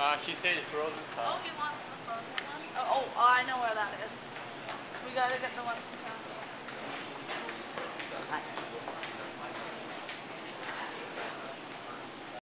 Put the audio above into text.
She said frozen Oh, pop. he wants the frozen one? Oh, I know where that is. We gotta get the one from town.